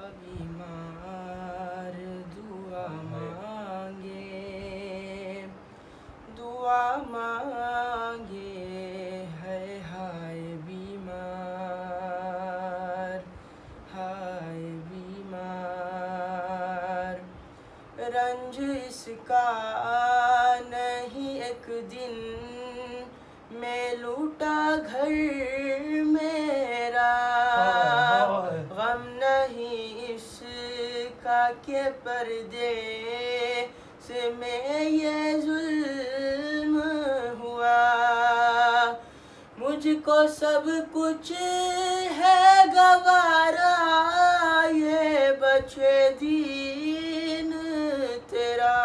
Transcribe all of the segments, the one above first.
बीमार दुआ मांगे, दुआ मांगे है हाय बीमार, हाय बीमार। रंज इसका नहीं एक दिन में लूटा घर मेरा, गम नहीं इसका के पर्दे से में ये जुल्म हुआ। मुझको सब कुछ है गवारा, ये बचे दीन तेरा।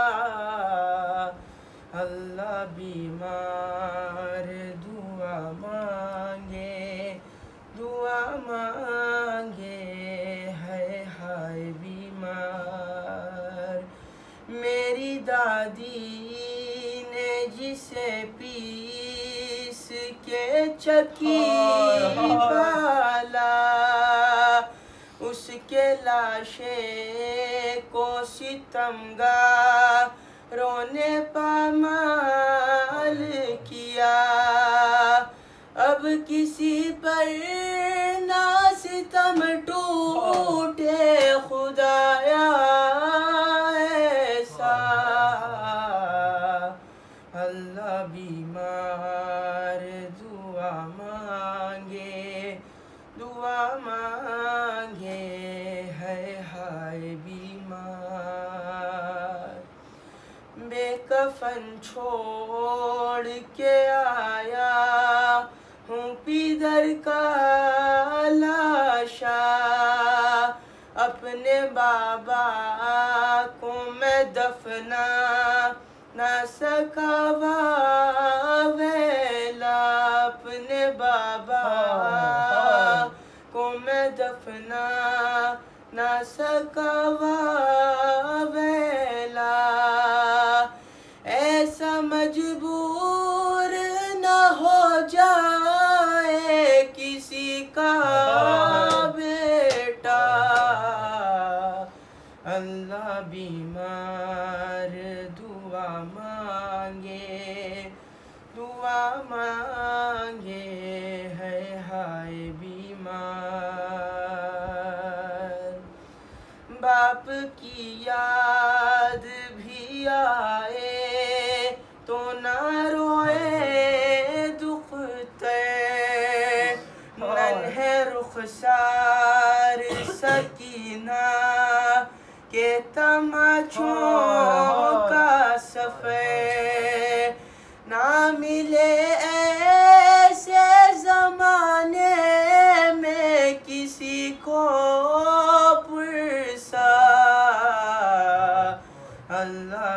अल्लाह बीमार दुआ मांगे, दुआ मांगे है हाय बीमार। मेरी दादी ने जिसे पीस के चक्की पाला, उसके लाशे को सितमगारों ने पामाल किया। अब किसी पर ना सितम टूटे खुदाया ऐसा। अल्लाह बीमार दुआ मांगे, दुआ मांगे है हाय बीमार। बेकफन छोड़ के आया हूँ पीदर का लाशा, अपने बाबा को मैं दफना ना सका वावेला। अपने बाबा को मैं दफना ना सका वावेला। ऐसा मजबूर न हो जाए किसी का बेटा। अल्लाह बीमार दुआ मांगे, दुआ मांगे है हाय बीमार। बाप की याद भी आए तो ना रोए दुखते, नन्हे रुखसार सकीना के तमाचों का सफ़े। ना मिले ऐसे ज़माने में किसी को पुरसा। अल्लाह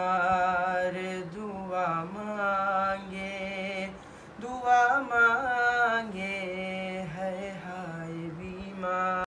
बीमार दुआ मांगे, दुआ मांगे।